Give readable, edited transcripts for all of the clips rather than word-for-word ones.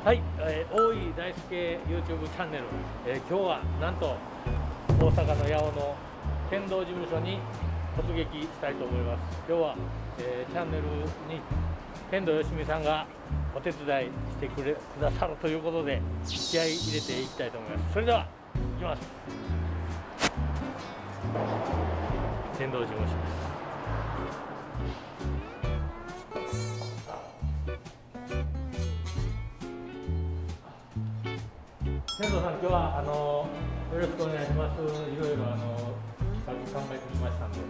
はい、大井大輔 YouTube チャンネル、今日はなんと大阪の八尾の剣道事務所に突撃したいと思います。今日は、チャンネルに剣道よしみさんがお手伝いしてくださるということで気合い入れていきたいと思います。それでは行きます。剣道事務所です。剣道さん、今日はよろしくお願いします。いろいろ企画考えてきましたんで、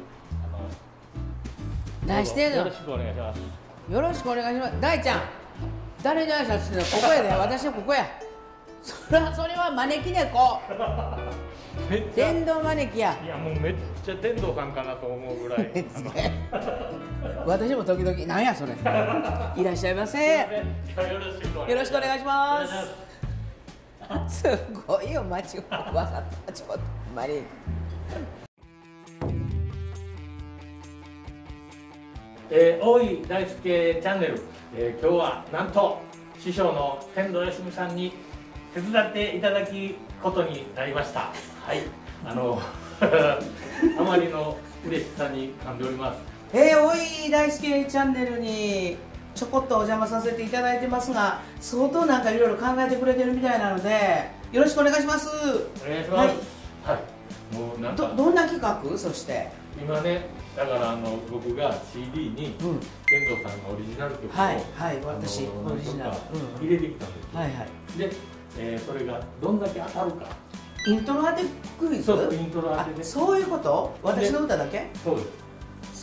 何してんの？ よろしくお願いします。 よろしくお願いします。大ちゃん、誰に挨拶してんの？ここやで、私はここや。それは招き猫。電動招きや。 いや、もうめっちゃ天童さんかなと思うぐらい。 私も時々、なんやそれ。いらっしゃいませ。よろしくお願いします。すごいよ、間違いわざとちょっとまり。 大井大輔チャンネル、今日はなんと師匠の剣道よしみさんに手伝っていただきことになりました。はい、あまりの嬉しさに感んでおります。 大井大輔チャンネルにちょこっとお邪魔させていただいてますが、相当なんかいろいろ考えてくれてるみたいなので、よろしくお願いします。 お願いします。はい、はい、もうなんかどんな企画？そして今ね、だから僕が CD に剣道さんのオリジナル曲を、 はいはい、私オリジナル入れてきたんですよ。 はいはい。 で、それがどんだけ当たるか。 イントロ当てクイズ？ そう、イントロ当てで。そういうこと？私の歌だけ？ そうです。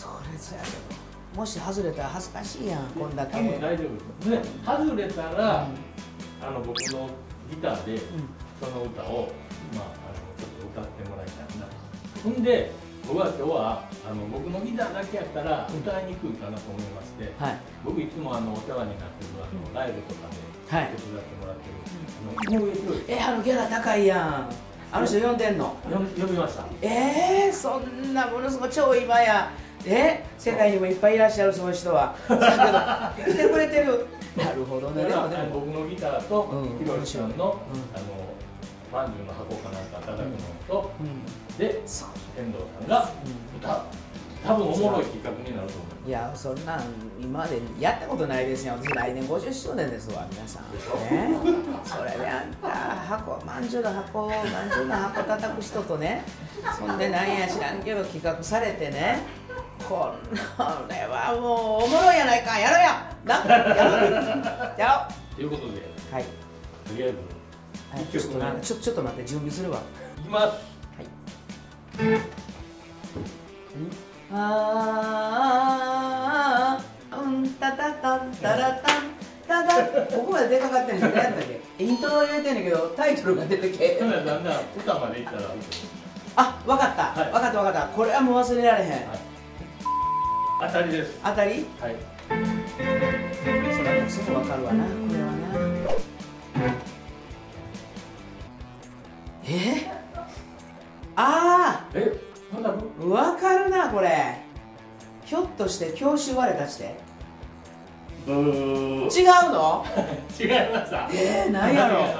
それそやけど、もし外れたら恥ずかしいやん、こんだけ。 多分大丈夫です。で、外れたら、僕のギターでその歌をちょっと歌ってもらいたいな。ほんで、僕は今日は僕のギターだけやったら歌いにくいかなと思いまして、僕いつもお世話になってるライブとかで手伝ってもらってる井上博之。 ギャラ高いやん。あの人呼んでんの？ 呼びました。 そんなものすごい超今や。世界にもいっぱいいらっしゃるその人は。だけど来てくれてる。なるほどね。 僕のギターとひろしさんのまんじゅうの箱かなんか叩くのと、で剣道さんが歌。多分おもろい企画になると思う。 いや、そんなん今までやったことないですよ。私来年50周年ですわ、皆さん。それであんたまんじゅうの箱叩く人とね、そんでなんや知らんけど企画されてね、これはもうおもろいやないか。やろうややろう。 ということで、 はい、 とりあえずちょっと待って、準備するわ。 いきます。はい。 タタタンタラタンタタ。ここまで出かかってんのに何やったっけ？イントロ入れてんねんけどタイトルが出てけ。 だんだん歌までいったら。 わかった。これはもう忘れられへん。 当たりです。 当たり？ はい。 それはもうすぐわかるわな、これはな。わかるな、これ。ひょっとして教習割れたして。違うの？ 違いました。 何やろ。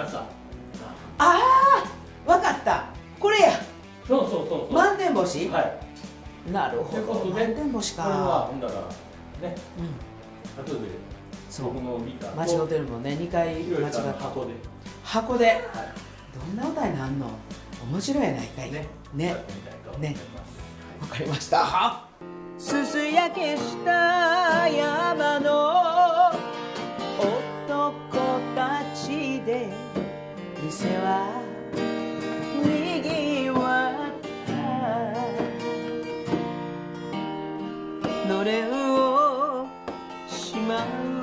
わかった。これや。 そう。 満天星？ はい。 なるほど。満天星か。 これはほんだらね。後で僕のギター間違ってるもんね。2回間違った。箱で。どんな歌になんの？面白いやないかい。ね。わかりました。すす焼けした山の男たちで店はにぎわった。のれんをしまう